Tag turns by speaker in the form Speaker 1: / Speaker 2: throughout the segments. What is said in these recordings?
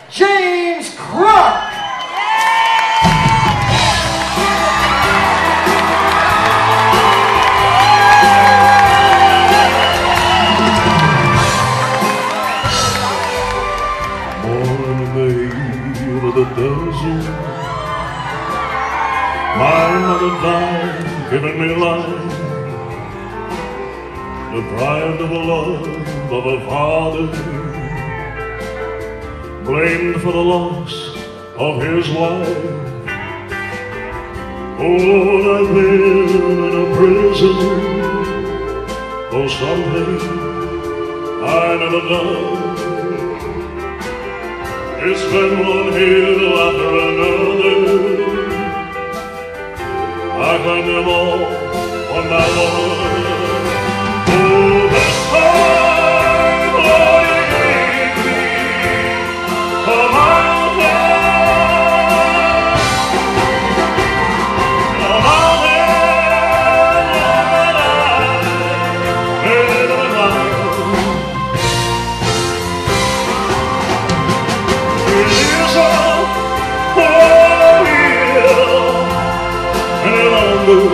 Speaker 1: James Crook.
Speaker 2: The desert, my mother died, giving me life, deprived of the love of a father, blamed for the loss of his wife. Oh, I've been in a prison for something I never done. It's been one hill after another. I climbed them all one by one. Oh, this time, Lord, you gave me a mountain. A mountain that I never climbed. It is a hill and longer.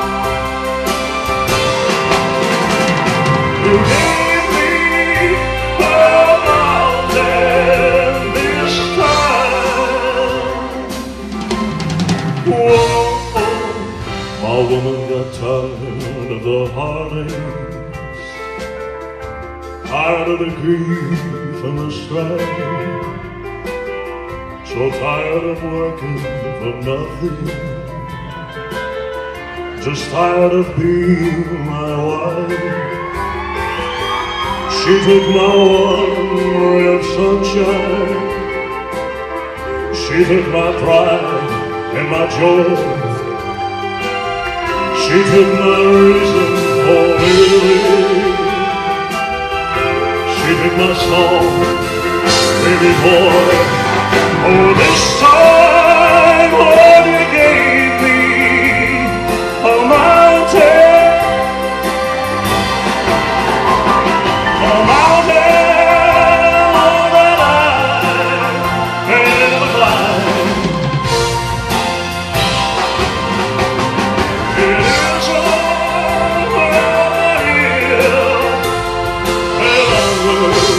Speaker 2: You gave me a mountain this time. Whoa, my woman got tired of the heartaches, tired of the grief and the strife. So tired of working for nothing, just tired of being my wife. She took my one ray of sunshine, she took my pride and my joy, she took my reason for living, she took my song, baby boy. Oh, this time, Lord, you gave me a mountain, that I never climbed. It is a hill.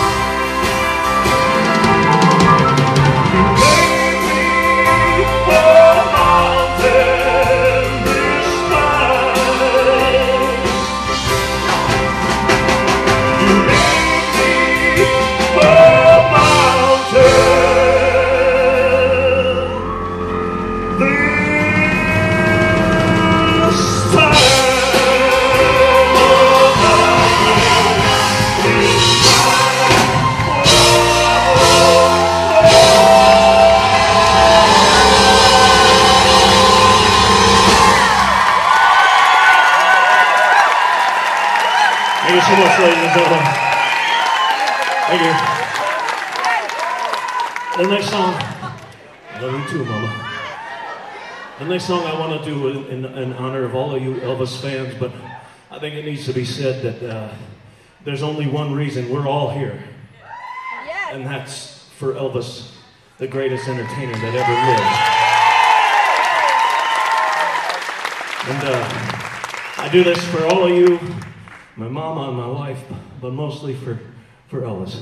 Speaker 2: Thank you so much, ladies and gentlemen. Thank you. The next song, I love you too, Mama. The next song I want to do in honor of all of you Elvis fans, but I think it needs to be said that there's only one reason we're all here, and that's for Elvis, the greatest entertainer that ever lived. And I do this for all of you, my mama and my wife, but mostly for Elvis.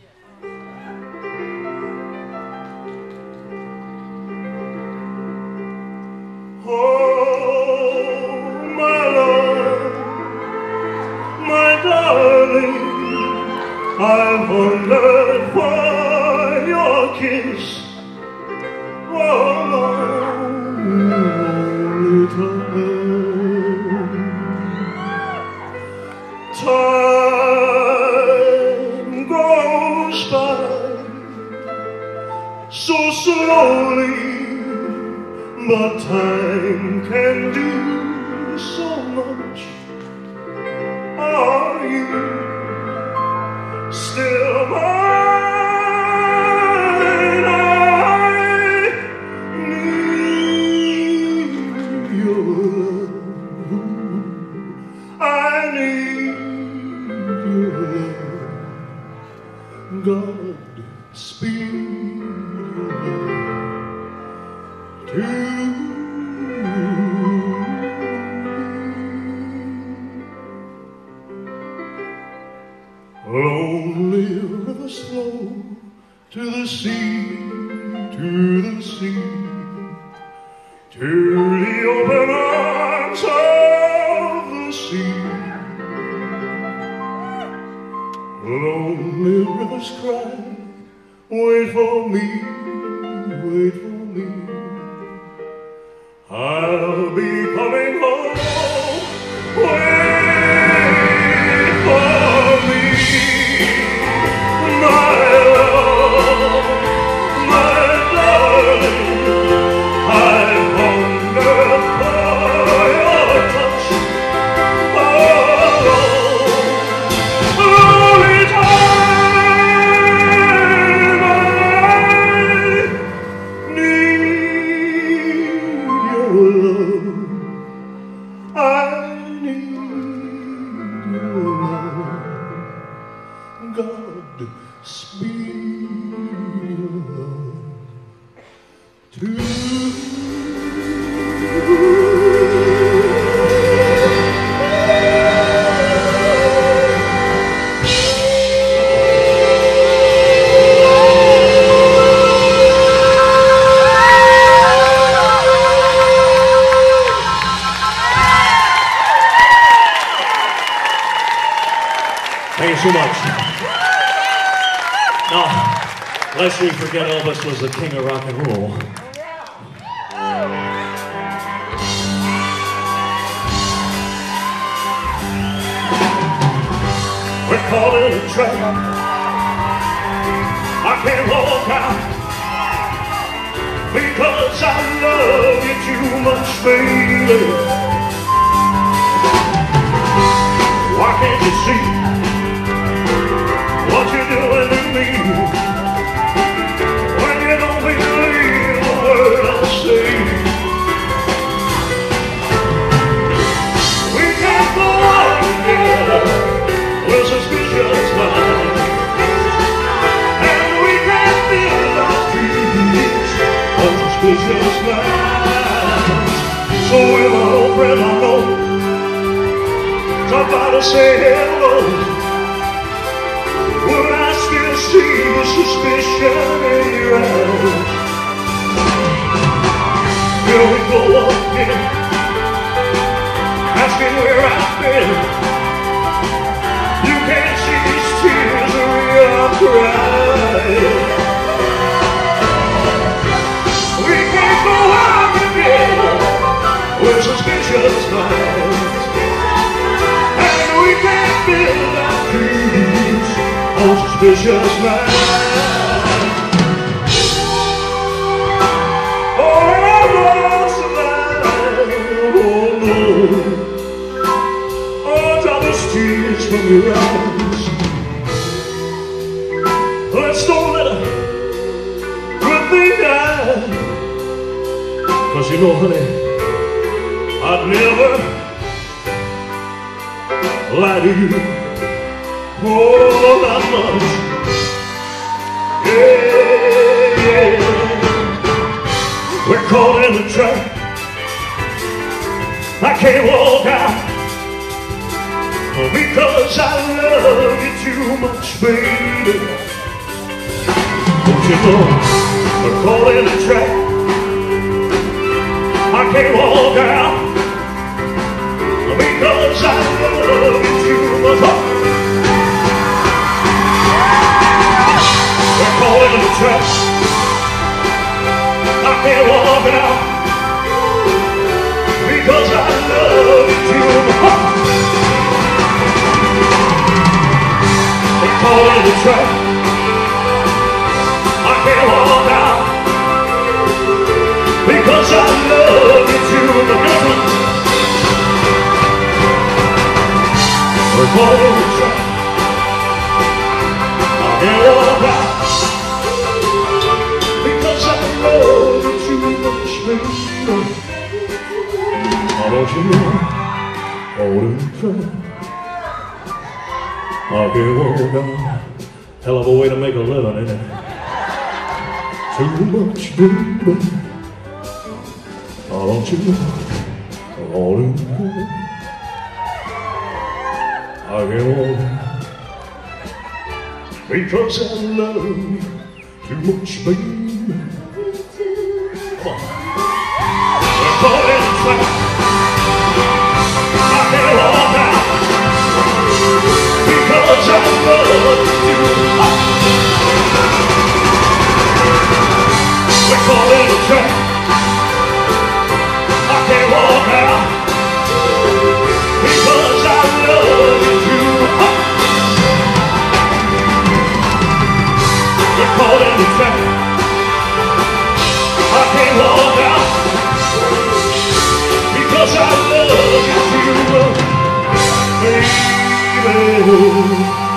Speaker 2: Oh, my love, my darling, I've wondered for your kiss. Oh, my little time goes by so slowly, but time can do so much. Are you still mine? I need your love. I need God speed to lonely rivers flow to the sea, to the sea, to the open arms of the sea. Lonely rivers cry, wait for me, wait for me. I'll be coming home, wait for me. My love, my darling, I hunger for your touch. Oh, only time I need your love. I need your love. God, speed your love to Thank you so much. Now, lest we forget Elvis was the king of rock and roll. We're caught in a trap. I can't walk out because I love you too much, baby. Why can't you see what you're doing to me when you don't believe a word I say? We can't go on together with suspicious minds, and we can't build our dreams on suspicious minds. So with my old friend I know, somebody say hello. Would I still see the suspicion in your eyes? Here we go again, asking where I've been. You can't see these tears or I'm crying. We can't go out together with suspicious minds, and we can't build our dreams on suspicious minds. Oh, I'm lost alive, oh no. Oh, drop the tears from your eyes. Let's don't let a good thing die. 'Cause you know, honey, I'd never lie to you. Oh, not much. Yeah, yeah. We're caught in a trap. I can't walk out because I love you too much, baby. Don't you know we're caught in a trap? I can't walk out because I love you too much. We're caught in a trap. I can't walk out because I love you too much. We're caught in a trap. I can't walk out because I love you too much. We're caught in a trap. I can't walk out because I love you too much, baby. Why don't you know, hold in trap. I can't walk out. Hell of a way to make a living, isn't it? too much, baby. Why don't you all in I can't walk because I love you too much, baby. Come on. We're caught in a trap. I can't walk out because I love you. We're caught in a trap. I can't walk out because I love you too. We're caught in a trap. I can't walk out because I love you too, baby.